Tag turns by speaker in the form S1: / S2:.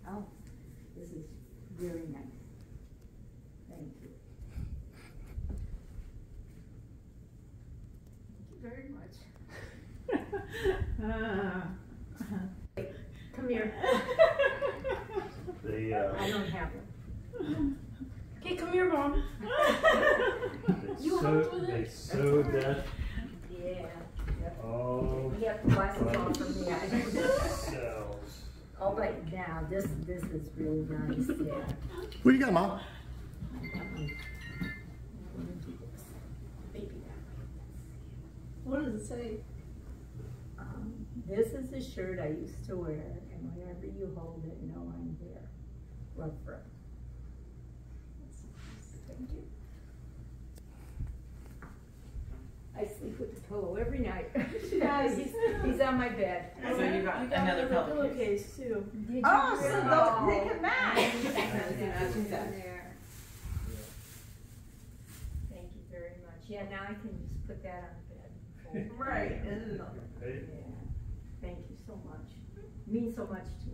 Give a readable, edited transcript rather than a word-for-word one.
S1: Oh, this is very nice. Thank you. Thank you very much. Come here. I don't have one.
S2: Okay, come here, Mom.
S3: They sewed that.
S1: Yeah. Yep.
S3: Oh.
S1: You have to wash it off from the eye.
S3: Cells.
S1: Oh, but now this is really nice. Yeah.
S4: What you got, Mom?
S2: What does it say?
S1: This is a shirt I used to wear, and whenever you hold it, know I'm here. Love for Thank you. I sleep with the pillow every night.
S2: Nice.
S1: He's on my bed.
S5: So you got another pillowcase
S2: too.
S1: Did
S2: Oh,
S1: you
S2: so
S1: really?
S2: they can match.
S1: There. Thank you very much. Yeah, now I can just put that on the bed.
S2: Right.
S1: Yeah. Thank you so much. It means so much to